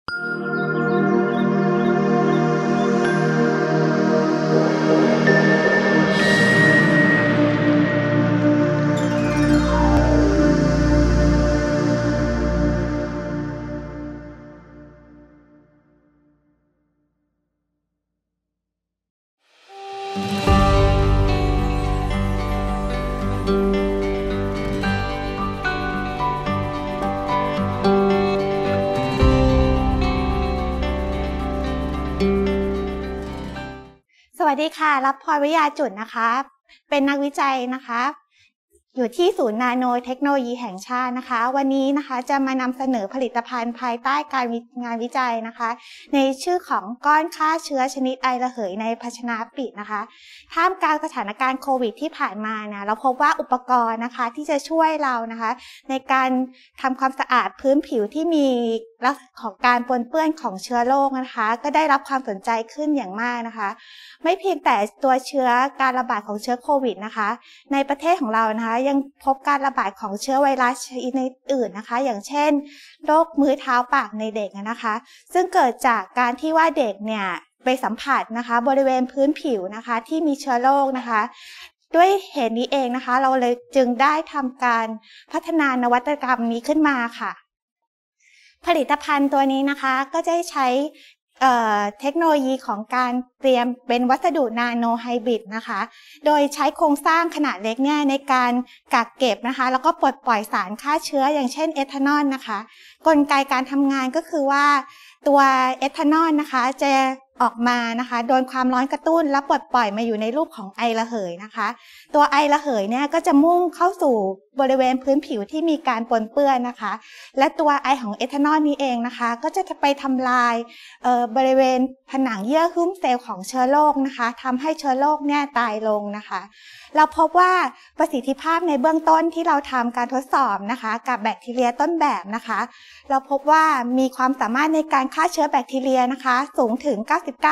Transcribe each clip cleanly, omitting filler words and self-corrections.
สวัสดีค่ะรับพรวิยาจุดนะคะเป็นนักวิจัยนะคะอยู่ที่ศูนย์นาโนเทคโนโลยีแห่งชาตินะคะวันนี้นะคะจะมานำเสนอผลิตภัณฑ์ภายใต้การงานวิจัยนะคะในชื่อของก้อนฆ่าเชื้อชนิดไอระเหยในภาชนะปิดนะคะท่ามกลางสถานการณ์โควิดที่ผ่านมานะเราพบว่าอุปกรณ์นะคะที่จะช่วยเรานะคะในการทำความสะอาดพื้นผิวที่มีลักษณะของการปนเปื้อนของเชื้อโรคนะคะก็ได้รับความสนใจขึ้นอย่างมากนะคะไม่เพียงแต่ตัวเชื้อการระบาดของเชื้อโควิดนะคะในประเทศของเรานะคะยังพบการระบาดของเชื้อไวรัสชนิดอื่นนะคะอย่างเช่นโรคมือเท้าปากในเด็กนะคะซึ่งเกิดจากการที่ว่าเด็กเนี่ยไปสัมผัสนะคะบริเวณพื้นผิวนะคะที่มีเชื้อโรคนะคะด้วยเหตุนี้เองนะคะเราเลยจึงได้ทำการพัฒนานวัตกรรมนี้ขึ้นมาค่ะผลิตภัณฑ์ตัวนี้นะคะก็จะใช้เทคโนโลยีของการเตรียมเป็นวัสดุนาโนไฮบริดนะคะโดยใช้โครงสร้างขนาดเล็กเนี่ยในการกักเก็บนะคะแล้วก็ปลดปล่อยสารฆ่าเชื้ออย่างเช่นเอทานอลนะคะกลไกการทำงานก็คือว่าตัวเอทานอลนะคะจะออกมานะคะโดนความร้อนกระตุ้นแล้วปลดปล่อยมาอยู่ในรูปของไอระเหยนะคะตัวไอระเหยเนี่ยก็จะมุ่งเข้าสู่บริเวณพื้นผิวที่มีการปนเปื้อนนะคะและตัวไอของเอทานอลนี้เองนะคะก็จะไปทำลายบริเวณผนังเยื่อหุ้มเซลล์ของเชื้อโรคนะคะทำให้เชื้อโรคเนี่ยตายลงนะคะเราพบว่าประสิทธิภาพในเบื้องต้นที่เราทำการทดสอบนะคะกับแบคทีเรียต้นแบบนะคะเราพบว่ามีความสามารถในการฆ่าเชื้อแบคทีเรียนะคะสูงถึง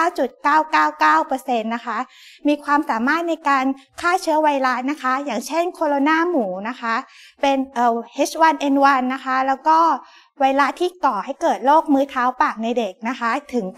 99.999% นะคะมีความสามารถในการฆ่าเชื้อไวรัสนะคะอย่างเช่นโคโรนาหมูนะคะเป็นH1N1 นะคะแล้วก็ไวรัสที่ก่อให้เกิดโรคมือเท้าปากในเด็กนะคะถึง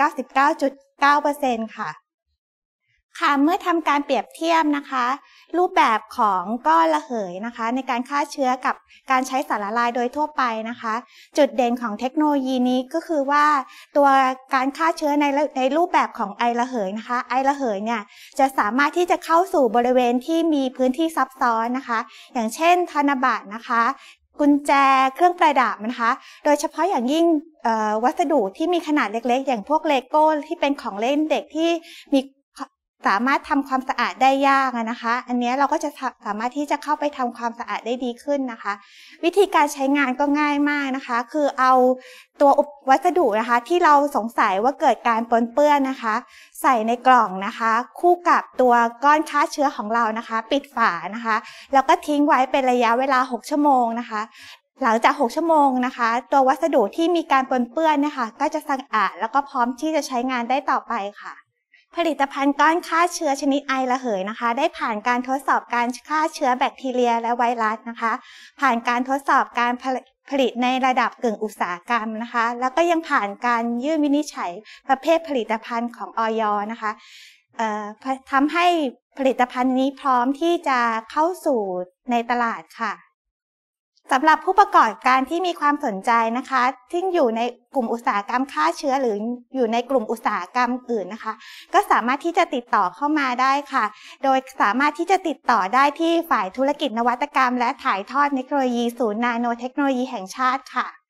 99.9% ค่ะเมื่อทำการเปรียบเทียบนะคะรูปแบบของก้อนระเหยนะคะในการฆ่าเชื้อกับการใช้สารละลายโดยทั่วไปนะคะจุดเด่นของเทคโนโลยีนี้ก็คือว่าตัวการฆ่าเชื้อในรูปแบบของไอระเหยนะคะไอระเหยเนี่ยจะสามารถที่จะเข้าสู่บริเวณที่มีพื้นที่ซับซ้อนนะคะอย่างเช่นธนบัตรนะคะกุญแจเครื่องประดับนะคะโดยเฉพาะอย่างยิ่งวัสดุที่มีขนาดเล็กๆอย่างพวกเลโก้ที่เป็นของเล่นเด็กที่มีสามารถทำความสะอาดได้ยากนะคะอันนี้เราก็จะสามารถที่จะเข้าไปทำความสะอาดได้ดีขึ้นนะคะวิธีการใช้งานก็ง่ายมากนะคะคือเอาตัววัสดุนะคะที่เราสงสัยว่าเกิดการปนเปื้อนนะคะใส่ในกล่องนะคะคู่กับตัวก้อนฆ่าเชื้อของเรานะคะปิดฝานะคะแล้วก็ทิ้งไว้เป็นระยะเวลา6 ชั่วโมงนะคะหลังจาก6 ชั่วโมงนะคะตัววัสดุที่มีการปนเปื้อนนะคะก็จะสะอาดแล้วก็พร้อมที่จะใช้งานได้ต่อไปค่ะผลิตภัณฑ์ก้อนฆ่าเชื้อชนิดไอระเหยนะคะได้ผ่านการทดสอบการฆ่าเชื้อแบคทีเรียและไวรัสนะคะผ่านการทดสอบการผลิตในระดับกึ่งอุตสาหกรรมนะคะแล้วก็ยังผ่านการยื่นวินิจฉัยประเภทผลิตภัณฑ์ของอย.นะคะทำให้ผลิตภัณฑ์นี้พร้อมที่จะเข้าสู่ในตลาดค่ะสำหรับผู้ประกอบการที่มีความสนใจนะคะที่อยู่ในกลุ่มอุตสาหกรรมฆ่าเชื้อหรืออยู่ในกลุ่มอุตสาหกรรมอื่นนะคะก็สามารถที่จะติดต่อเข้ามาได้ค่ะโดยสามารถที่จะติดต่อได้ที่ฝ่ายธุรกิจนวัตกรรมและถ่ายทอดเทคโนโลยีศูนย์นาโนเทคโนโลยีแห่งชาติค่ะ